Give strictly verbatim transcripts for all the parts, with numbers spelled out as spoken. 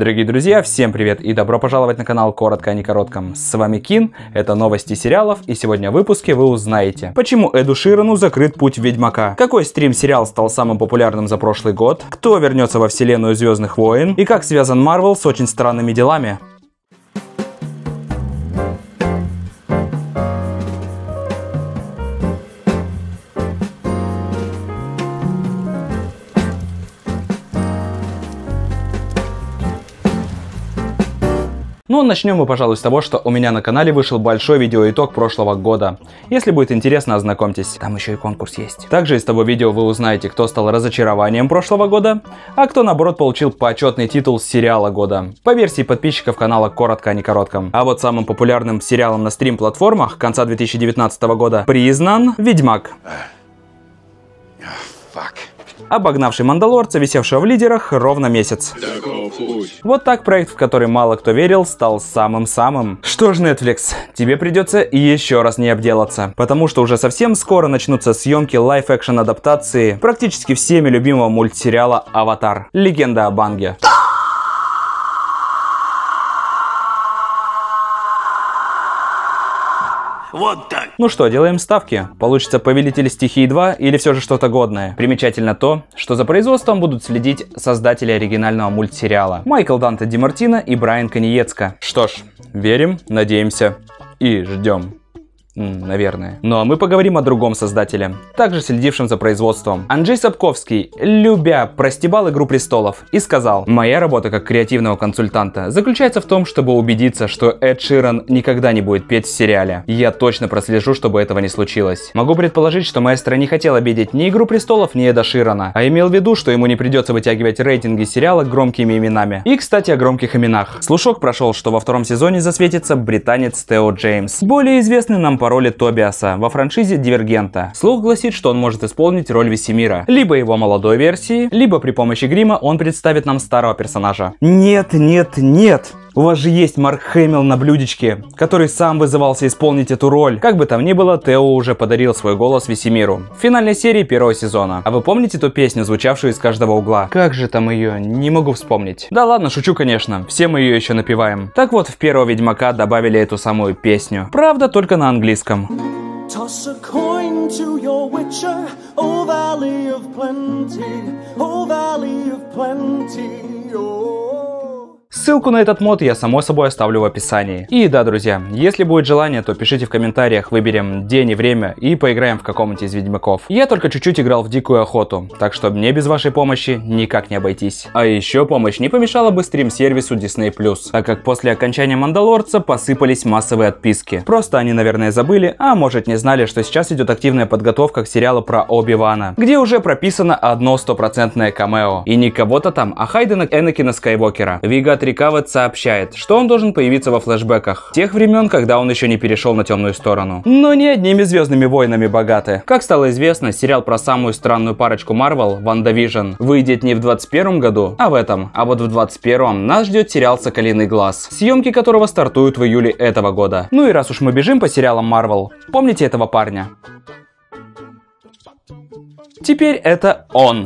Дорогие друзья, всем привет и добро пожаловать на канал Коротко о некоротком. С вами Кин, это новости сериалов, и сегодня в выпуске вы узнаете, почему Эду Ширану закрыт путь в Ведьмака, какой стрим-сериал стал самым популярным за прошлый год, кто вернется во вселенную Звездных войн и как связан Марвел с очень странными делами. Ну, начнем мы, пожалуй, с того, что у меня на канале вышел большой видеоитог прошлого года. Если будет интересно, ознакомьтесь. Там еще и конкурс есть. Также из того видео вы узнаете, кто стал разочарованием прошлого года, а кто, наоборот, получил почетный титул сериала года. По версии подписчиков канала Коротко о некоротком. А вот самым популярным сериалом на стрим-платформах конца две тысячи девятнадцатого года признан Ведьмак. Fuck. Обогнавший Мандалорца, висевшего в лидерах ровно месяц. Вот так проект, в который мало кто верил, стал самым-самым. Что ж, Netflix, тебе придется еще раз не обделаться, потому что уже совсем скоро начнутся съемки лайв-экшн адаптации практически всеми любимого мультсериала «Аватар. Легенда об Аанге». Вот так. Ну что, делаем ставки. Получится Повелитель стихий два или все же что-то годное. Примечательно то, что за производством будут следить создатели оригинального мультсериала Майкл Данте Ди Мартино и Брайан Каниецко. Что ж, верим, надеемся и ждем. Наверное. Ну а мы поговорим о другом создателе, также следившем за производством. Анджей Сапковский, любя, простебал «Игру престолов» и сказал: «Моя работа как креативного консультанта заключается в том, чтобы убедиться, что Эд Ширан никогда не будет петь в сериале. Я точно прослежу, чтобы этого не случилось. Могу предположить, что маэстро не хотел обидеть ни «Игру престолов», ни Эда Ширана, а имел в виду, что ему не придется вытягивать рейтинги сериала громкими именами. И, кстати, о громких именах. Слушок прошел, что во втором сезоне засветится британец Тео Джеймс, более известный нам по роли Тобиаса во франшизе Дивергента. Слух гласит, что он может исполнить роль Весемира, либо его молодой версии, либо при помощи грима он представит нам старого персонажа. Нет, нет, нет! У вас же есть Марк Хэмилл на блюдечке, который сам вызывался исполнить эту роль. Как бы там ни было, Тео уже подарил свой голос Весемиру в финальной серии первого сезона. А вы помните ту песню, звучавшую из каждого угла? Как же там ее? Не могу вспомнить. Да ладно, шучу, конечно. Все мы ее еще напеваем. Так вот, в первого Ведьмака добавили эту самую песню. Правда, только на английском. Toss a coin to your witcher, oh valley of plenty, oh valley of plenty, oh. Ссылку на этот мод я само собой оставлю в описании. И да, друзья, если будет желание, то пишите в комментариях, выберем день и время и поиграем в каком-нибудь из Ведьмаков. Я только чуть-чуть играл в Дикую Охоту, так что мне без вашей помощи никак не обойтись. А еще помощь не помешала бы стрим-сервису Disney плюс, так как после окончания Мандалорца посыпались массовые отписки. Просто они, наверное, забыли, а может не знали, что сейчас идет активная подготовка к сериалу про Оби-Вана, где уже прописано одно стопроцентное камео. И не кого-то там, а Хайдена Энакина Скайуокера. Вига Трикавет сообщает, что он должен появиться во флешбеках тех времен, когда он еще не перешел на темную сторону. Но не одними Звездными войнами богаты. Как стало известно, сериал про самую странную парочку Марвел, WandaVision, выйдет не в двадцать первом году, а в этом. А вот в двадцать первом нас ждет сериал «Соколиный глаз», съемки которого стартуют в июле этого года. Ну и раз уж мы бежим по сериалам Марвел, помните этого парня? Теперь это он.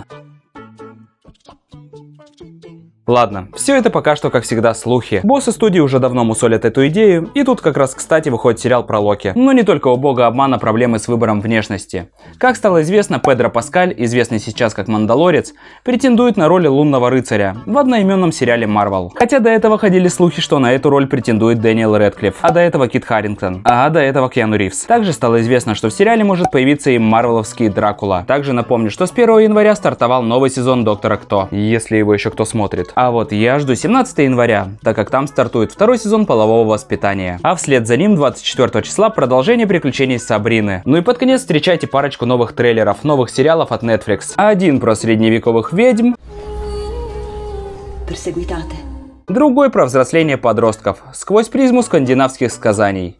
Ладно, все это пока что, как всегда, слухи. Боссы студии уже давно мусолят эту идею, и тут как раз кстати выходит сериал про Локи. Но не только у бога обмана проблемы с выбором внешности. Как стало известно, Педро Паскаль, известный сейчас как Мандалорец, претендует на роль лунного рыцаря в одноименном сериале Марвел. Хотя до этого ходили слухи, что на эту роль претендует Дэниел Рэдклифф, а до этого Кит Харрингтон, а до этого Киану Ривз. Также стало известно, что в сериале может появиться и марвеловский Дракула. Также напомню, что с первого января стартовал новый сезон Доктора Кто, если его еще кто смотрит. А вот я жду семнадцатого января, так как там стартует второй сезон полового воспитания. А вслед за ним двадцать четвёртого числа продолжение приключений Сабрины. Ну и под конец встречайте парочку новых трейлеров, новых сериалов от Netflix. Один про средневековых ведьм, другой про взросление подростков сквозь призму скандинавских сказаний.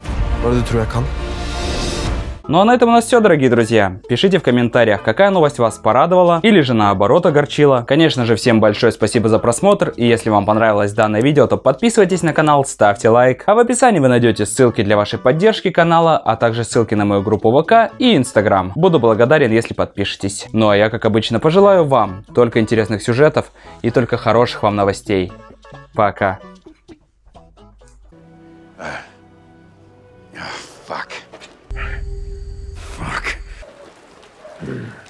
Ну а на этом у нас все, дорогие друзья. Пишите в комментариях, какая новость вас порадовала или же наоборот огорчила. Конечно же, всем большое спасибо за просмотр, и если вам понравилось данное видео, то подписывайтесь на канал, ставьте лайк. А в описании вы найдете ссылки для вашей поддержки канала, а также ссылки на мою группу ВК и Инстаграм. Буду благодарен, если подпишетесь. Ну а я, как обычно, пожелаю вам только интересных сюжетов и только хороших вам новостей. Пока. Fuck. Fuck.